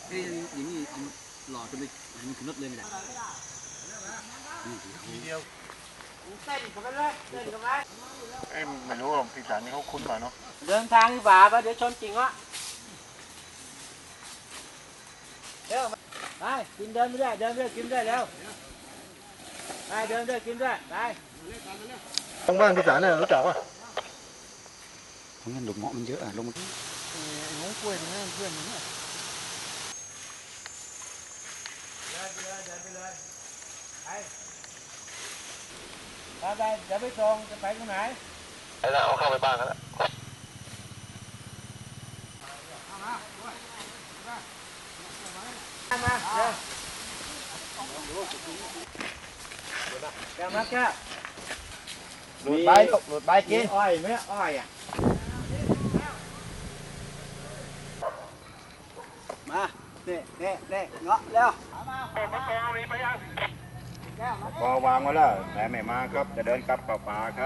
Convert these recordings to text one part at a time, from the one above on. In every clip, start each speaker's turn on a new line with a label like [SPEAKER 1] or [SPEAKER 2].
[SPEAKER 1] อย่างนี้เอาหล่อจนไปมันขึ้นรถเลยไม่ได้เดียวเต้นกันไปเลยเต้นกันไป
[SPEAKER 2] ไม่รู้ว่าพี่สารนี่เขาคุ้นป่ะเนาะ
[SPEAKER 1] เดินทางที่บ่าปะเดี๋ยวชนจริงวะเร็วไปกินเดินไม่ได้เดินไม่ได้กินได้แล้วไปเดินได้กินได้ไป
[SPEAKER 2] ทางบ้านพี่สารเนี่ยรู้จักป่ะ
[SPEAKER 1] เพราะงั้นหลุมเหมาะมันเยอะอ่ะลงมัน
[SPEAKER 2] น้องกล้วยตรงนี้เพื่อนมึงเนี่ย
[SPEAKER 1] เดินไปเลยไปเดี๋ยวไปส่งจะไปตรงไหน
[SPEAKER 2] ไปแล้วเอาเข้าไปบ้านกันแล้ว
[SPEAKER 1] มาแก้วมาแก้ว
[SPEAKER 2] หลุดใบกิน
[SPEAKER 1] อ้อยไหมอ้อยอ่ะมาเน่เงาะเร็ว
[SPEAKER 2] พอวางไว้แล้วแต่ไม่มาครับจะเดินกลับป่าครับ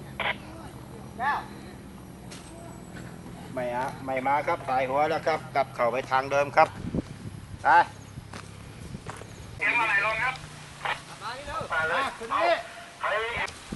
[SPEAKER 2] ไม่มาครับสายหัวแล้วครับกลับเข้าไปทางเดิมครับไปเก็บมาไหนลงครับมานี่เร็วมาเลย